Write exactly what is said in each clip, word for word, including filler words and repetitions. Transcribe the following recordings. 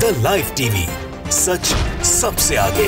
The live TV, सच सबसे आगे।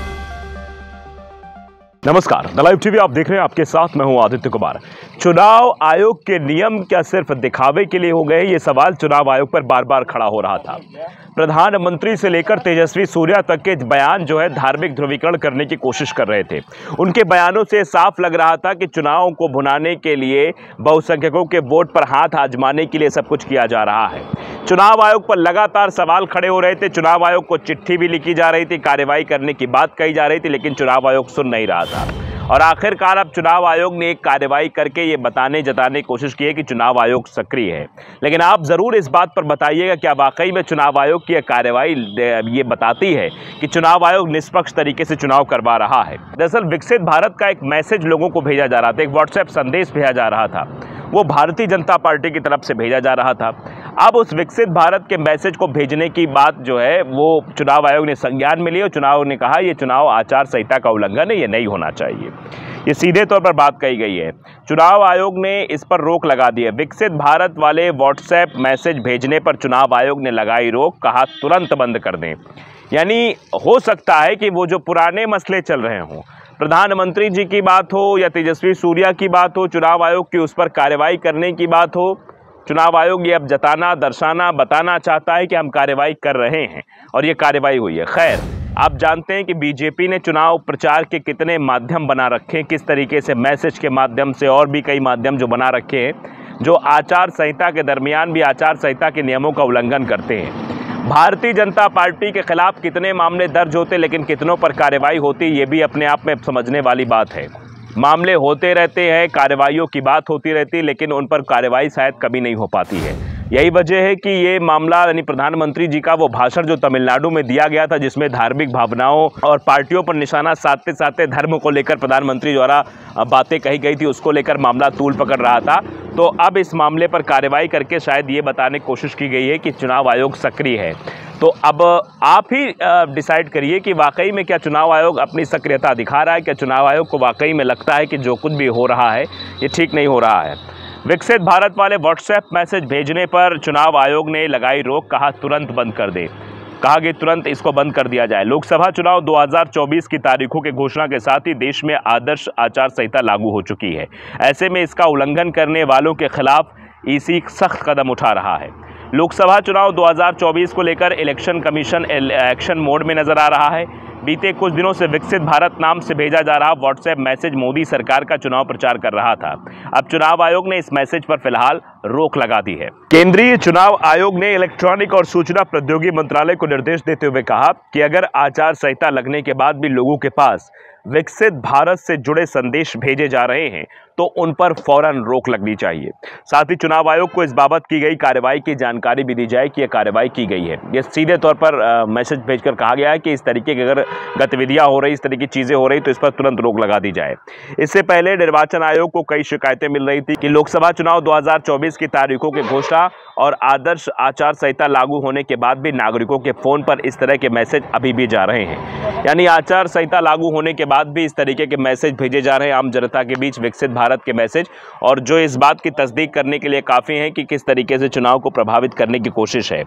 नमस्कार, द लाइव टीवी आप देख रहे हैं, आपके साथ मैं हूं आदित्य कुमार। चुनाव आयोग के नियम क्या सिर्फ दिखावे के लिए हो गए? ये सवाल चुनाव आयोग पर बार बार खड़ा हो रहा था। प्रधानमंत्री से लेकर तेजस्वी सूर्या तक के बयान जो है धार्मिक ध्रुवीकरण करने की कोशिश कर रहे थे। उनके बयानों से साफ लग रहा था कि चुनाव को भुनाने के लिए, बहुसंख्यकों के वोट पर हाथ आजमाने के लिए सब कुछ किया जा रहा है। चुनाव आयोग पर लगातार सवाल खड़े हो रहे थे। चुनाव आयोग को चिट्ठी भी लिखी जा रही थी, कार्रवाई करने की बात कही जा रही थी, लेकिन चुनाव आयोग सुन नहीं रहा था। और आखिरकार अब चुनाव आयोग ने एक कार्रवाई करके ये बताने जताने की कोशिश की है कि चुनाव आयोग सक्रिय है। लेकिन आप जरूर इस बात पर बताइएगा, क्या वाकई में चुनाव आयोग की यह कार्रवाई ये बताती है कि चुनाव आयोग निष्पक्ष तरीके से चुनाव करवा रहा है? दरअसल विकसित भारत का एक मैसेज लोगों को भेजा जा रहा था, एक व्हाट्सएप संदेश भेजा जा रहा था, वो भारतीय जनता पार्टी की तरफ से भेजा जा रहा था। अब उस विकसित भारत के मैसेज को भेजने की बात जो है वो चुनाव आयोग ने संज्ञान में ली और चुनाव ने कहा ये चुनाव आचार संहिता का उल्लंघन है, ये नहीं होना चाहिए। ये सीधे तौर पर बात कही गई है। चुनाव आयोग ने इस पर रोक लगा दी है। विकसित भारत वाले व्हाट्सएप मैसेज भेजने पर चुनाव आयोग ने लगाई रोक, कहा तुरंत बंद कर दें। यानी हो सकता है कि वो जो पुराने मसले चल रहे हों, प्रधानमंत्री जी की बात हो या तेजस्वी सूर्या की बात हो, चुनाव आयोग की उस पर कार्रवाई करने की बात हो, चुनाव आयोग ये अब जताना, दर्शाना, बताना चाहता है कि हम कार्रवाई कर रहे हैं और ये कार्रवाई हुई है। खैर, आप जानते हैं कि बीजेपी ने चुनाव प्रचार के कितने माध्यम बना रखे हैं, किस तरीके से मैसेज के माध्यम से और भी कई माध्यम जो बना रखे हैं, जो आचार संहिता के दरमियान भी आचार संहिता के नियमों का उल्लंघन करते हैं। भारतीय जनता पार्टी के खिलाफ कितने मामले दर्ज होते, लेकिन कितनों पर कार्रवाई होती, ये भी अपने आप में समझने वाली बात है। मामले होते रहते हैं, कार्रवाइयों की बात होती रहती है, लेकिन उन पर कार्रवाई शायद कभी नहीं हो पाती है। यही वजह है कि ये मामला यानी प्रधानमंत्री जी का वो भाषण जो तमिलनाडु में दिया गया था, जिसमें धार्मिक भावनाओं और पार्टियों पर निशाना साधते साधते धर्म को लेकर प्रधानमंत्री द्वारा बातें कही गई थी, उसको लेकर मामला तूल पकड़ रहा था। तो अब इस मामले पर कार्रवाई करके शायद ये बताने की कोशिश की गई है कि चुनाव आयोग सक्रिय है। तो अब आप ही डिसाइड करिए कि वाकई में क्या चुनाव आयोग अपनी सक्रियता दिखा रहा है, क्या चुनाव आयोग को वाकई में लगता है कि जो कुछ भी हो रहा है ये ठीक नहीं हो रहा है। विकसित भारत वाले व्हाट्सएप मैसेज भेजने पर चुनाव आयोग ने लगाई रोक, कहा तुरंत बंद कर दे, कहा कि तुरंत इसको बंद कर दिया जाए। लोकसभा चुनाव दो हज़ार चौबीस की तारीखों की घोषणा के साथ ही देश में आदर्श आचार संहिता लागू हो चुकी है। ऐसे में इसका उल्लंघन करने वालों के खिलाफ ईसी सख्त कदम उठा रहा है। लोकसभा चुनाव दो हज़ार चौबीस को लेकर इलेक्शन कमीशन एक्शन मोड में नजर आ रहा है। बीते कुछ दिनों से विकसित भारत नाम से भेजा जा रहा व्हाट्सएप मैसेज मोदी सरकार का चुनाव प्रचार कर रहा था। अब चुनाव आयोग ने इस मैसेज पर फिलहाल रोक लगा दी है। केंद्रीय चुनाव आयोग ने इलेक्ट्रॉनिक और सूचना प्रौद्योगिकी मंत्रालय को निर्देश देते हुए कहा कि अगर आचार संहिता लगने के बाद भी लोगों के पास विकसित भारत से जुड़े संदेश भेजे जा रहे हैं तो उन पर फौरन रोक लगनी चाहिए। साथ ही चुनाव आयोग को इस बाबत की गई कार्रवाई की जानकारी भी दी जाए कि यह कार्रवाई की गई है। यह सीधे तौर पर आ, मैसेज भेजकर कहा गया है कि इस तरीके की अगर गतिविधियां हो रही, इस तरह की चीजें हो रही तो इस पर तुरंत रोक लगा दी जाए। इससे पहले निर्वाचन आयोग को कई शिकायतें मिल रही थी कि लोकसभा चुनाव दो हज़ार चौबीस की तारीखों की घोषणा और आदर्श आचार संहिता लागू होने के बाद भी नागरिकों के फोन पर इस तरह के मैसेज अभी भी जा रहे हैं। यानी आचार संहिता लागू होने के बाद भी इस तरीके के मैसेज भेजे जा रहे हैं आम जनता के बीच, विकसित भारत के मैसेज, और जो इस बात की तस्दीक करने के लिए काफी है कि किस तरीके से चुनाव को प्रभावित करने की कोशिश है।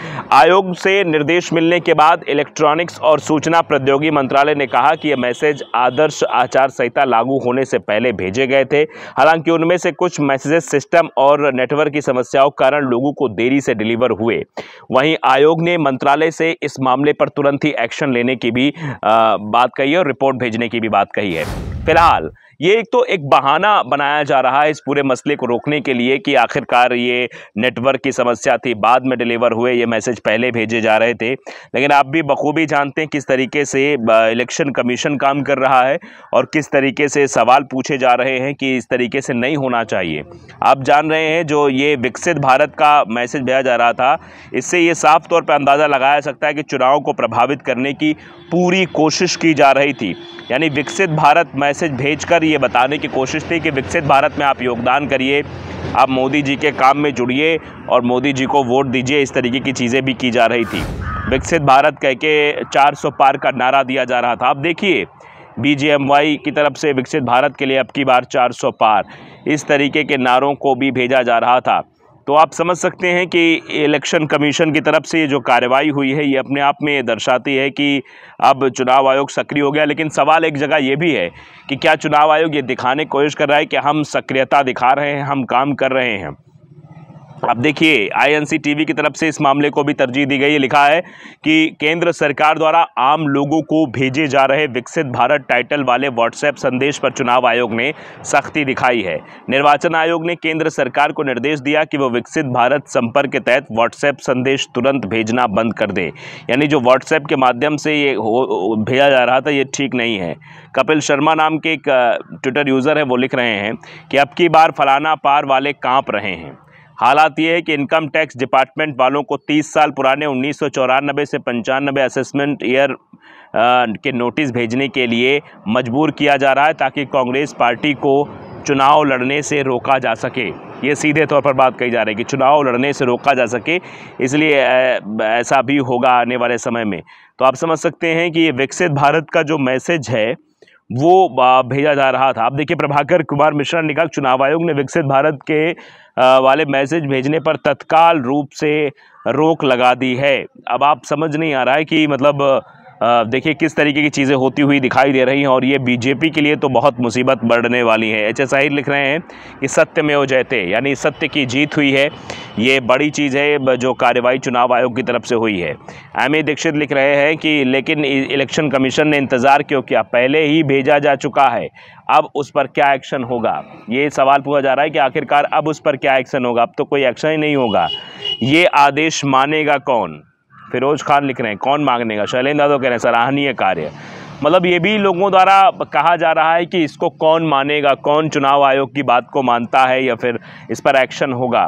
आयोग से निर्देश मिलने के बाद इलेक्ट्रॉनिक्स और सूचना प्रौद्योगिकी मंत्रालय ने कहा कि यह मैसेज आदर्श आचार संहिता लागू होने से पहले भेजे गए थे। हालांकि उनमें से कुछ मैसेजेस सिस्टम और नेटवर्क की समस्याओं के कारण लोगों को देरी से डिलीवर हुए। वहीं आयोग ने मंत्रालय से इस मामले पर तुरंत ही एक्शन लेने की भी आ, बात कही है और रिपोर्ट भेजने की भी बात कही है। फिलहाल ये एक तो एक बहाना बनाया जा रहा है इस पूरे मसले को रोकने के लिए कि आखिरकार ये नेटवर्क की समस्या थी, बाद में डिलीवर हुए, ये मैसेज पहले भेजे जा रहे थे। लेकिन आप भी बखूबी जानते हैं किस तरीके से इलेक्शन कमीशन काम कर रहा है और किस तरीके से सवाल पूछे जा रहे हैं कि इस तरीके से नहीं होना चाहिए। आप जान रहे हैं जो ये विकसित भारत का मैसेज भेजा जा रहा था, इससे ये साफ तौर पर अंदाज़ा लगाया सकता है कि चुनाव को प्रभावित करने की पूरी कोशिश की जा रही थी। यानी विकसित भारत मैसेज भेजकर ये बताने की कोशिश थी कि विकसित भारत में आप योगदान करिए, आप मोदी जी के काम में जुड़िए और मोदी जी को वोट दीजिए। इस तरीके की चीज़ें भी की जा रही थी। विकसित भारत कह के चार सौ पार का नारा दिया जा रहा था। आप देखिए बीजेएमवाई की तरफ से विकसित भारत के लिए अब की बार चार सौ पार, इस तरीके के नारों को भी भेजा जा रहा था। तो आप समझ सकते हैं कि इलेक्शन कमीशन की तरफ से ये जो कार्रवाई हुई है ये अपने आप में दर्शाती है कि अब चुनाव आयोग सक्रिय हो गया। लेकिन सवाल एक जगह ये भी है कि क्या चुनाव आयोग ये दिखाने की कोशिश कर रहा है कि हम सक्रियता दिखा रहे हैं, हम काम कर रहे हैं। अब देखिए, आईएनसी टीवी की तरफ से इस मामले को भी तरजीह दी गई है। लिखा है कि केंद्र सरकार द्वारा आम लोगों को भेजे जा रहे विकसित भारत टाइटल वाले व्हाट्सएप संदेश पर चुनाव आयोग ने सख्ती दिखाई है। निर्वाचन आयोग ने केंद्र सरकार को निर्देश दिया कि वो विकसित भारत संपर्क के तहत व्हाट्सएप संदेश तुरंत भेजना बंद कर दे। यानी जो व्हाट्सएप के माध्यम से ये भेजा जा रहा था ये ठीक नहीं है। कपिल शर्मा नाम के एक ट्विटर यूज़र है, वो लिख रहे हैं कि अब की बार फलाना पार वाले काँप रहे हैं। हालात ये है कि इनकम टैक्स डिपार्टमेंट वालों को तीस साल पुराने उन्नीस सौ चौरानबे से पंचानबे असेसमेंट ईयर के नोटिस भेजने के लिए मजबूर किया जा रहा है ताकि कांग्रेस पार्टी को चुनाव लड़ने से रोका जा सके। ये सीधे तौर पर बात कही जा रही है कि चुनाव लड़ने से रोका जा सके, इसलिए ऐसा भी होगा आने वाले समय में। तो आप समझ सकते हैं कि ये विकसित भारत का जो मैसेज है वो भेजा जा रहा था। अब देखिए, प्रभाकर कुमार मिश्रा ने कहा चुनाव आयोग ने विकसित भारत के वाले मैसेज भेजने पर तत्काल रूप से रोक लगा दी है। अब आप समझ नहीं आ रहा है कि मतलब देखिए किस तरीके की चीज़ें होती हुई दिखाई दे रही हैं और ये बीजेपी के लिए तो बहुत मुसीबत बढ़ने वाली है। एच एस आहिर लिख रहे हैं कि सत्यमेव जयते, यानी सत्य की जीत हुई है। ये बड़ी चीज़ है जो कार्रवाई चुनाव आयोग की तरफ से हुई है। एम ए दीक्षित लिख रहे हैं कि लेकिन इलेक्शन कमीशन ने इंतज़ार क्यों किया, पहले ही भेजा जा चुका है, अब उस पर क्या एक्शन होगा। ये सवाल पूछा जा रहा है कि आखिरकार अब उस पर क्या एक्शन होगा। अब तो कोई एक्शन ही नहीं होगा। ये आदेश मानेगा कौन? फिरोज खान लिख रहे हैं कौन मांगनेगा। शैलेंद्र यादव कह रहे हैं सराहनीय कार्य। मतलब ये भी लोगों द्वारा कहा जा रहा है कि इसको कौन मानेगा, कौन चुनाव आयोग की बात को मानता है या फिर इस पर एक्शन होगा।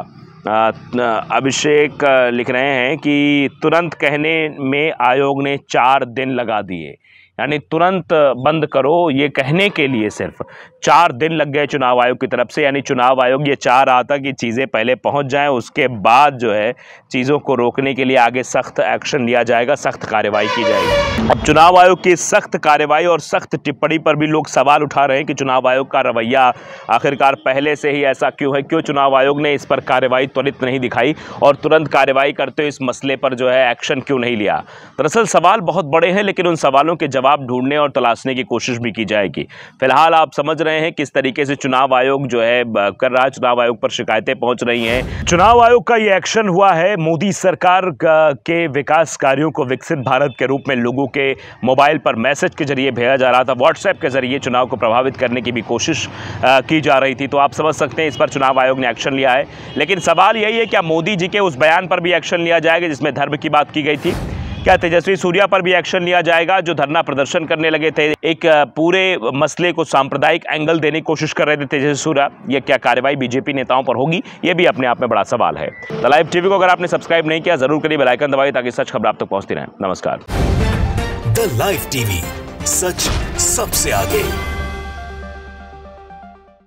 अभिषेक लिख रहे हैं कि तुरंत कहने में आयोग ने चार दिन लगा दिए, यानी तुरंत बंद करो ये कहने के लिए सिर्फ चार दिन लग गए चुनाव आयोग की तरफ से। यानी चुनाव आयोग ये चाह रहा था कि चीज़ें पहले पहुंच जाएं, उसके बाद जो है चीज़ों को रोकने के लिए आगे सख्त एक्शन लिया जाएगा, सख्त कार्रवाई की जाएगी। अब चुनाव आयोग की सख्त कार्रवाई और सख्त टिप्पणी पर भी लोग सवाल उठा रहे हैं कि चुनाव आयोग का रवैया आखिरकार पहले से ही ऐसा क्यों है, क्यों चुनाव आयोग ने इस पर कार्रवाई त्वरित नहीं दिखाई और तुरंत कार्रवाई करते हुए इस मसले पर जो है एक्शन क्यों नहीं लिया। दरअसल सवाल बहुत बड़े हैं, लेकिन उन सवालों के जवाब ढूंढने और तलाशने की कोशिश भी की जाएगी। फिलहाल आप समझ रहे हैं किस तरीके से चुनाव आयोग जो है कर रहा है, चुनाव आयोग पर शिकायतें पहुंच रही हैं। चुनाव आयोग का ये एक्शन हुआ है मोदी सरकार के विकास कार्यों को विकसित भारत के रूप में लोगों के मोबाइल पर मैसेज के जरिए भेजा जा रहा था, व्हाट्सएप के जरिए चुनाव को प्रभावित करने की भी कोशिश की जा रही थी। तो आप समझ सकते हैं इस पर चुनाव आयोग ने एक्शन लिया है। लेकिन सवाल यही है क्या मोदी जी के उस बयान पर भी एक्शन लिया जाएगा जिसमें धर्म की बात की गई थी? क्या तेजस्वी सूर्या पर भी एक्शन लिया जाएगा जो धरना प्रदर्शन करने लगे थे, एक पूरे मसले को सांप्रदायिक एंगल देने की कोशिश कर रहे थे तेजस्वी सूर्या? ये क्या कार्रवाई बीजेपी नेताओं पर होगी? ये भी अपने आप में बड़ा सवाल है। द लाइव टीवी को अगर आपने सब्सक्राइब नहीं किया जरूर करिए, बेल आइकन दबाइए ताकि सच खबर आप तक पहुंचती रहे। नमस्कार। द लाइव टीवी, सच सबसे आगे।